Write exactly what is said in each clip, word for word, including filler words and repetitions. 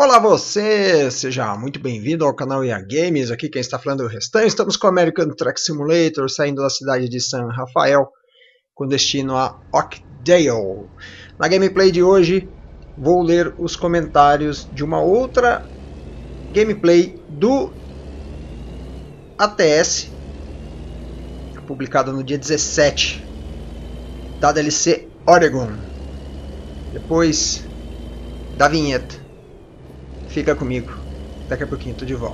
Olá você, seja muito bem-vindo ao canal I A Games, aqui quem está falando é o Restan. Estamos com o American Truck Simulator, saindo da cidade de San Rafael, com destino a Oakdale. Na gameplay de hoje, vou ler os comentários de uma outra gameplay do A T S, publicada no dia dezessete, da D L C Oregon. Depois da vinheta. Fica comigo, daqui a pouquinho tô de volta.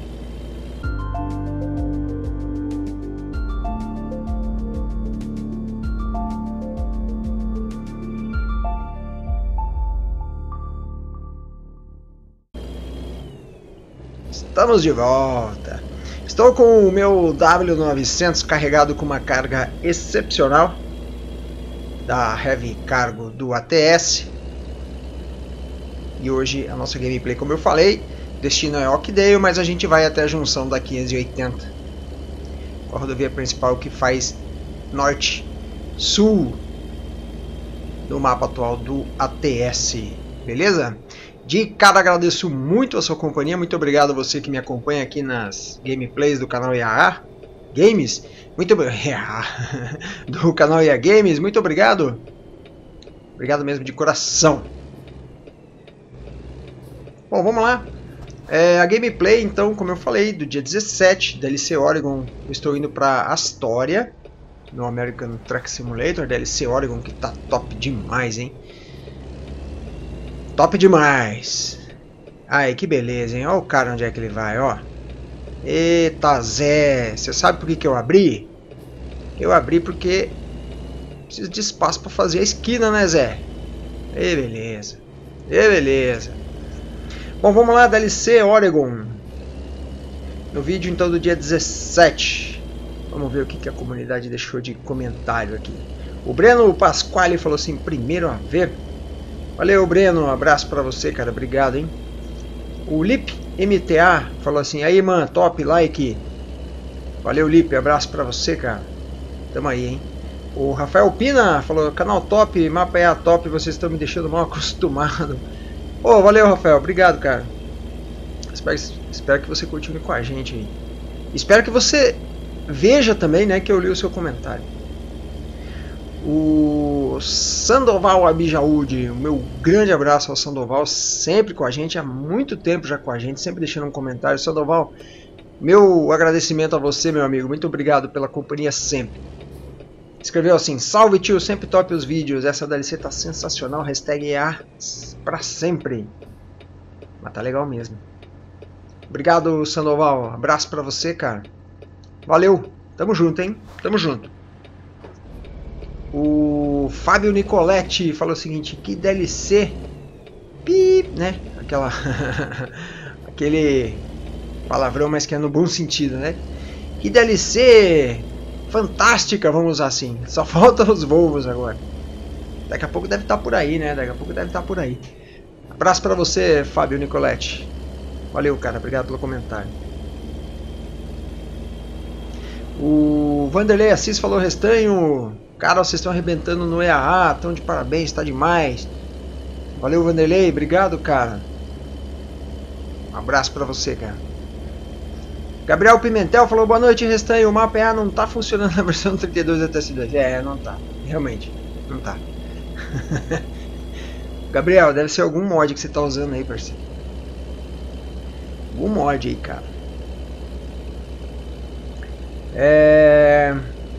Estamos de volta. Estou com o meu W novecentos carregado com uma carga excepcional da Heavy Cargo do A T S. E hoje a nossa gameplay, como eu falei, destino é Oakdale, mas a gente vai até a junção da quinhentos e oitenta, a rodovia principal que faz norte-sul do mapa atual do A T S, beleza? De cara, agradeço muito a sua companhia, muito obrigado a você que me acompanha aqui nas gameplays do canal I A Games, muito do canal I A Games, muito obrigado, obrigado mesmo de coração. Bom, vamos lá. É, a gameplay, então, como eu falei, do dia dezessete, D L C Oregon. Eu estou indo para Astoria, no American Truck Simulator, D L C Oregon, que tá top demais, hein? Top demais! Ai, que beleza, hein? Olha o cara onde é que ele vai, ó. Eita, Zé! Você sabe por que, que eu abri? Eu abri porque preciso de espaço para fazer a esquina, né, Zé? E beleza. E beleza. Bom, vamos lá, D L C Oregon. No vídeo então do dia dezessete. Vamos ver o que, que a comunidade deixou de comentário aqui. O Breno Pasquale falou assim, primeiro a ver. Valeu, Breno, um abraço pra você, cara, obrigado, hein. O Lip M T A falou assim, aí, mano, top, like. Valeu, Lip, abraço pra você, cara. Tamo aí, hein. O Rafael Pina falou, canal top, mapa é a top, vocês estão me deixando mal acostumado. Oh, valeu, Rafael, obrigado, cara. Espero, espero que você continue com a gente aí. Espero que você veja também, né, que eu li o seu comentário. O Sandoval Abijaúde, o meu grande abraço ao Sandoval, sempre com a gente, há muito tempo já com a gente, sempre deixando um comentário. Sandoval, meu agradecimento a você, meu amigo, muito obrigado pela companhia sempre. Escreveu assim, salve tio, sempre top os vídeos, essa D L C tá sensacional, hashtag E A pra sempre. Mas tá legal mesmo. Obrigado, Sandoval, abraço pra você, cara. Valeu, tamo junto, hein, tamo junto. O Fábio Nicoletti falou o seguinte, que D L C, pip, né, aquela, aquele palavrão, mas que é no bom sentido, né, que D L C... fantástica, vamos usar assim. Só faltam os Volvos agora. Daqui a pouco deve estar por aí, né? Daqui a pouco deve estar por aí. Abraço pra você, Fábio Nicoletti. Valeu, cara. Obrigado pelo comentário. O Vanderlei Assis falou, Restanho. Cara, vocês estão arrebentando no E A A. Estão de parabéns, tá demais. Valeu, Vanderlei. Obrigado, cara. Um abraço pra você, cara. Gabriel Pimentel falou, boa noite, Restanho, o mapa E A não tá funcionando na versão trinta e dois da T S dois. É, não tá, realmente, não tá. Gabriel, deve ser algum mod que você tá usando aí, parceiro. Algum mod aí, cara. É...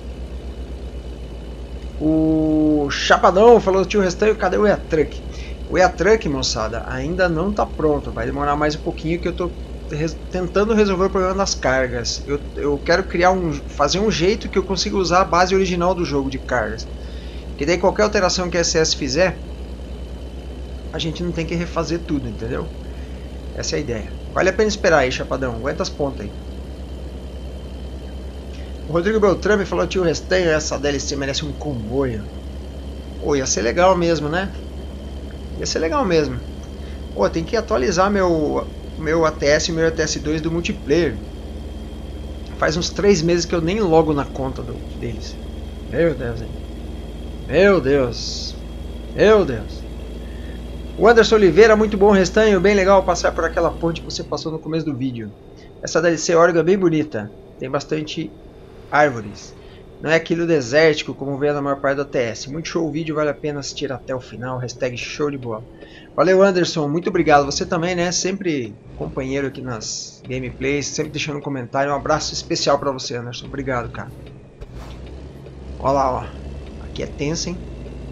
O Chapadão falou, tio Restanho, cadê o E A Truck? O E A Truck, moçada, ainda não tá pronto, vai demorar mais um pouquinho que eu tô tentando resolver o problema das cargas. Eu, eu quero criar um, fazer um jeito que eu consiga usar a base original do jogo de cargas. Que daí qualquer alteração que a S S fizer, a gente não tem que refazer tudo, entendeu? Essa é a ideia. Vale a pena esperar aí, Chapadão. Aguenta as pontas aí. O Rodrigo Beltrame falou, tio Restanho, essa D L C merece um comboio. Pô, ia ser legal mesmo, né? Ia ser legal mesmo. Pô, tem que atualizar meu... meu A T S e meu A T S dois do multiplayer. Faz uns três meses que eu nem logo na conta do, deles. Meu Deus, hein? Meu Deus. Meu Deus. O Anderson Oliveira, muito bom restanho, bem legal passar por aquela ponte que você passou no começo do vídeo. Essa D L C Oregon é bem bonita, tem bastante árvores. Não é aquilo desértico como vê na maior parte do A T S. Muito show o vídeo, vale a pena assistir até o final. Hashtag show de bola. Valeu, Anderson, muito obrigado. Você também, né? Sempre companheiro aqui nas gameplays, sempre deixando um comentário. Um abraço especial pra você, Anderson. Obrigado, cara. Olha lá, ó. Aqui é tenso, hein?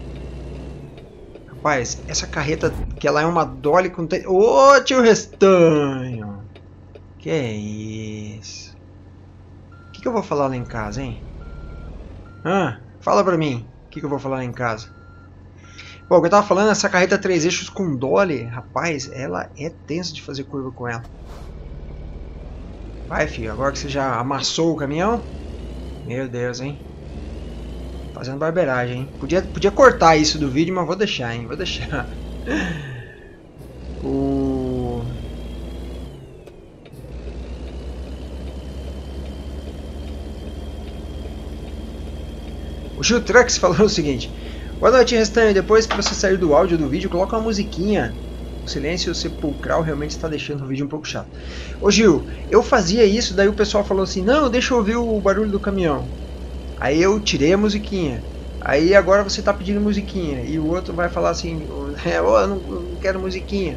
Rapaz, essa carreta que ela é uma Dolly com... Te... Ô, tio Restanho! Que é isso? O que, que eu vou falar lá em casa, hein? Ah, fala pra mim. O que, que eu vou falar lá em casa? Bom, o que eu tava falando, essa carreta três eixos com Dolly, rapaz, ela é tensa de fazer curva com ela. Vai, filho, agora que você já amassou o caminhão. Meu Deus, hein? Fazendo barbeiragem, hein? Podia, podia cortar isso do vídeo, mas vou deixar, hein? Vou deixar. O... O Gil Trucks falou o seguinte: boa noite, Restanho. Depois que você sair do áudio do vídeo, coloca uma musiquinha. O silêncio sepulcral realmente está deixando o vídeo um pouco chato. Ô Gil, eu fazia isso, daí o pessoal falou assim: não, deixa eu ouvir o barulho do caminhão. Aí eu tirei a musiquinha. Aí agora você está pedindo musiquinha. E o outro vai falar assim: é, oh, eu não, eu não quero musiquinha.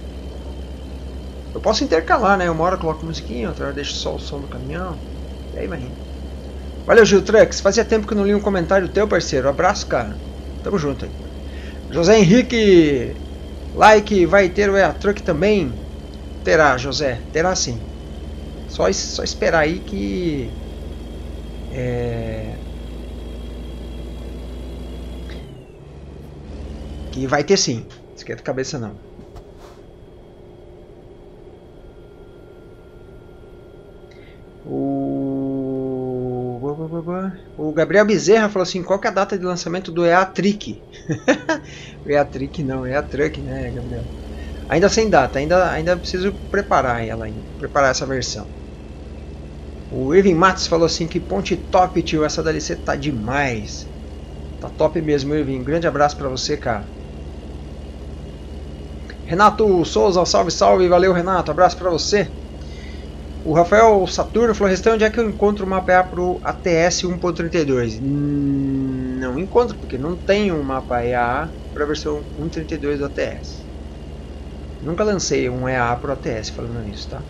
Eu posso intercalar, né? Uma hora eu coloco musiquinha, outra hora eu deixo só o som do caminhão. E aí vai indo. Valeu, Gil Trucks. Fazia tempo que eu não li um comentário teu, parceiro. Abraço, cara. Tamo junto aí. José Henrique. Like, vai ter o E A Truck também? Terá, José. Terá sim. Só, só esperar aí que... É... Que vai ter sim. Esquenta a cabeça não. O... o Gabriel Bezerra falou assim: qual que é a data de lançamento do E A Trick? O E A Trick não, o E A Truck, né, Gabriel? Ainda sem data, ainda, ainda preciso preparar ela ainda, preparar essa versão. O Irving Matos falou assim: que ponte top, tio, essa D L C tá demais. Tá top mesmo, Irving. Grande abraço pra você, cara. Renato Souza, salve, salve, valeu, Renato, abraço pra você. O Rafael Saturno falou: Restão, onde é que eu encontro o mapa E A para o A T S um ponto trinta e dois? Hum, não encontro, porque não tem um mapa E A para a versão um ponto trinta e dois do A T S. Nunca lancei um E A para o A T S falando nisso, tá?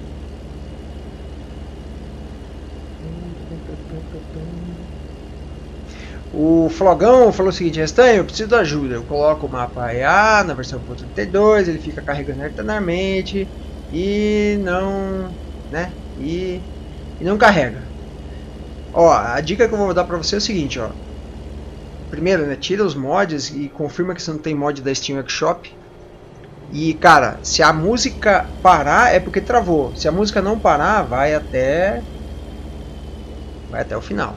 O Flogão falou o seguinte: Restão, eu preciso de ajuda. Eu coloco o mapa E A na versão um ponto trinta e dois, ele fica carregando eternamente e não... né? E, e não carrega. Ó, a dica que eu vou dar pra você é o seguinte, ó. Primeiro, né, tira os mods e confirma que você não tem mod da Steam Workshop. E, cara, se a música parar é porque travou. Se a música não parar, vai até vai até o final.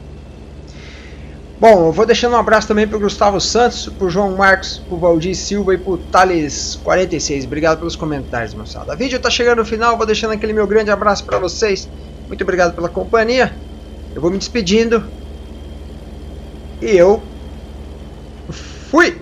Bom, eu vou deixando um abraço também pro Gustavo Santos, pro João Marcos, pro Valdir Silva e pro Thales quarenta e seis. Obrigado pelos comentários, moçada. O vídeo tá chegando no final, vou deixando aquele meu grande abraço pra vocês. Muito obrigado pela companhia. Eu vou me despedindo. E eu fui!